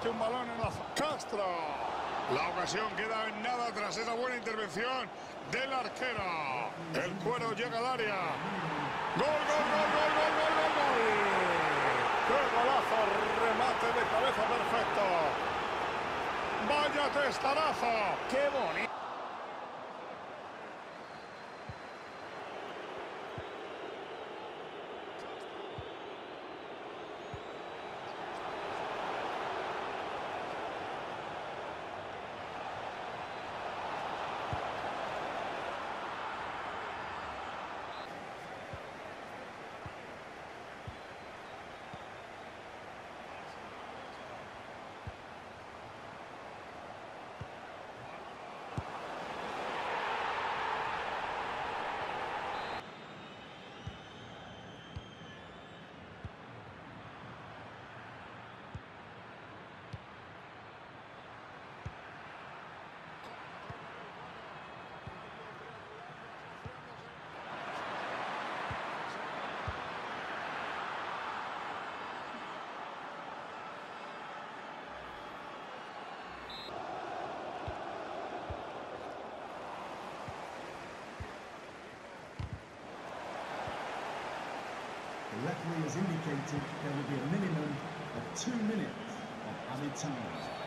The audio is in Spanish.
mete un balón en la Castro. La ocasión queda en nada tras esa buena intervención del arquero. El Cuero llega al área. ¡Gol, gol, gol, gol, gol, gol, gol, gol! ¡Qué golazo! Remate de cabeza perfecto. ¡Vaya testarazo! ¡Qué bonito! The referee has indicated there will be a minimum of 2 minutes of added time.